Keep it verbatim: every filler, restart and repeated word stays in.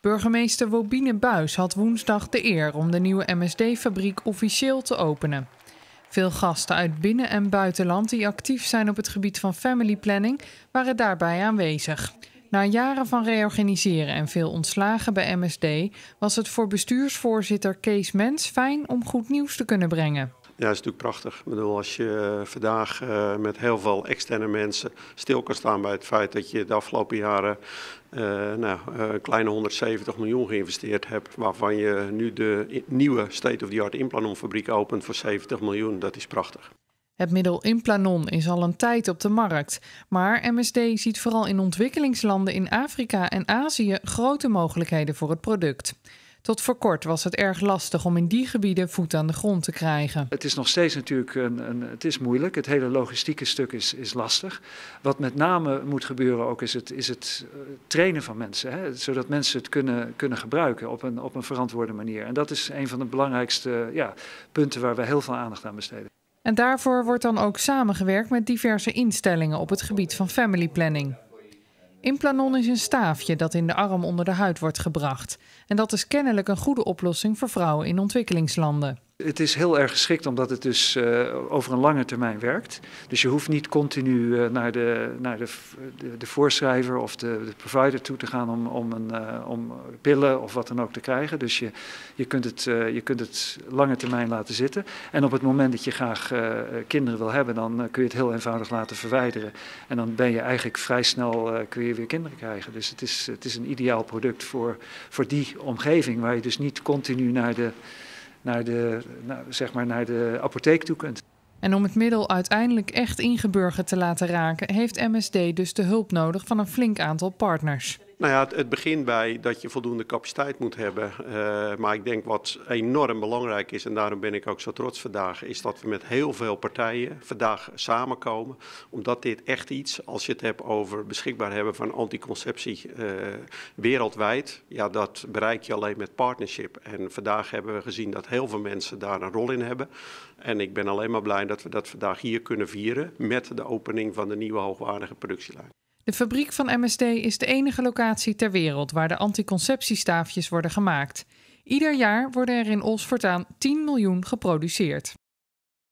Burgemeester Wobine Buys had woensdag de eer om de nieuwe M S D-fabriek officieel te openen. Veel gasten uit binnen- en buitenland die actief zijn op het gebied van family planning waren daarbij aanwezig. Na jaren van reorganiseren en veel ontslagen bij M S D was het voor bestuursvoorzitter Kees Mens fijn om goed nieuws te kunnen brengen. Ja, dat is natuurlijk prachtig. Ik bedoel, als je uh, vandaag uh, met heel veel externe mensen stil kan staan bij het feit dat je de afgelopen jaren uh, nou, uh, een kleine honderdzeventig miljoen geïnvesteerd hebt, waarvan je nu de nieuwe state-of-the-art Implanon-fabriek opent voor zeventig miljoen, dat is prachtig. Het middel Implanon is al een tijd op de markt, maar M S D ziet vooral in ontwikkelingslanden in Afrika en Azië grote mogelijkheden voor het product. Tot voor kort was het erg lastig om in die gebieden voet aan de grond te krijgen. Het is nog steeds natuurlijk een, een, het is moeilijk. Het hele logistieke stuk is, is lastig. Wat met name moet gebeuren ook is het, is het trainen van mensen. Hè? Zodat mensen het kunnen, kunnen gebruiken op een, op een verantwoorde manier. En dat is een van de belangrijkste ja, punten waar we heel veel aandacht aan besteden. En daarvoor wordt dan ook samengewerkt met diverse instellingen op het gebied van family planning. Implanon is een staafje dat in de arm onder de huid wordt gebracht. En dat is kennelijk een goede oplossing voor vrouwen in ontwikkelingslanden. Het is heel erg geschikt omdat het dus uh, over een lange termijn werkt. Dus je hoeft niet continu uh, naar, de, naar de, de, de voorschrijver of de, de provider toe te gaan om, om, een, uh, om pillen of wat dan ook te krijgen. Dus je, je, kunt het, uh, je kunt het lange termijn laten zitten. En op het moment dat je graag uh, kinderen wil hebben, dan uh, kun je het heel eenvoudig laten verwijderen. En dan ben je eigenlijk vrij snel uh, kun je weer kinderen krijgen. Dus het is, het is een ideaal product voor, voor die omgeving waar je dus niet continu naar de... Naar de, nou, zeg maar naar de apotheek toe kunt. En om het middel uiteindelijk echt ingeburgerd te laten raken, heeft M S D dus de hulp nodig van een flink aantal partners. Nou ja, het, het begint bij dat je voldoende capaciteit moet hebben. Uh, maar ik denk wat enorm belangrijk is, en daarom ben ik ook zo trots vandaag, is dat we met heel veel partijen vandaag samenkomen. Omdat dit echt iets, als je het hebt over beschikbaar hebben van anticonceptie uh, wereldwijd, ja, dat bereik je alleen met partnership. En vandaag hebben we gezien dat heel veel mensen daar een rol in hebben. En ik ben alleen maar blij dat we dat vandaag hier kunnen vieren met de opening van de nieuwe hoogwaardige productielijn. De fabriek van M S D is de enige locatie ter wereld waar de anticonceptiestaafjes worden gemaakt. Ieder jaar worden er in Ols voortaan tien miljoen geproduceerd.